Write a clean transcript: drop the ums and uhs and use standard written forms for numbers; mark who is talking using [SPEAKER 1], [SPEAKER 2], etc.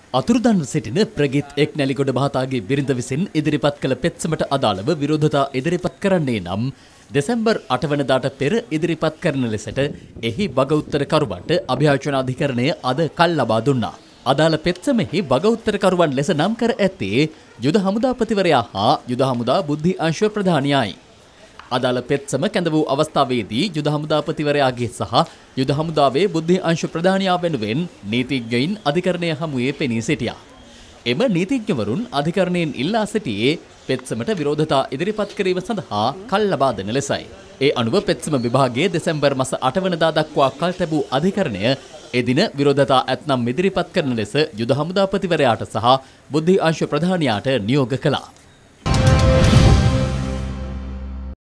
[SPEAKER 1] අතුරුදන් සිටින ප්‍රගීත් එක්නැලිගොඩ මහතාගේ බිරිඳ විසින් ඉදිරිපත් කළ පෙත්සමට අදාළව විරෝධතා ඉදිරිපත් කරන්නේ නම් දෙසැම්බර් 8 වනදාට පෙර ඉදිරිපත් කරන ලෙසට එහි වගඋත්තරකරුවන්ට අභියාචන අධිකරණය අද කල් ලබා දුන්නා. අදාළ පෙත්සමෙහි වගඋත්තරකරුවන් ලෙස නම් කර ඇත්තේ යුද හමුදාපතිවරයා හා යුද හමුදා බුද්ධි අංශ ප්‍රධානියයි. අදාළ පෙත්සම කැඳ වූ අවස්ථාවේදී යුද හමුදාපතිවරයාගේ සහ යුද හමුදාවේ බුද්ධි අංශ ප්‍රධානියා වෙනුවෙන් නීතිඥයින් අධිකරණය හමුවේ පෙනී සිටියා. එම නීතිඥවරුන් අධිකරණයෙන් ඉල්ලා සිටියේ පෙත්සමට විරෝධතා ඉදිරිපත් කිරීම සඳහා කල් ලබා දෙන ලෙසයි. ඒ අනුව පෙත්සම විභාගයේ දෙසැම්බර් මාස 8 වනදා දක්වා කල් තැබූ අධිකරණය එදින විරෝධතා ඇතනම් ඉදිරිපත් කරන ලෙස යුද හමුදාපතිවරයාට සහ බුද්ධි අංශ ප්‍රධානියාට නියෝග කළා.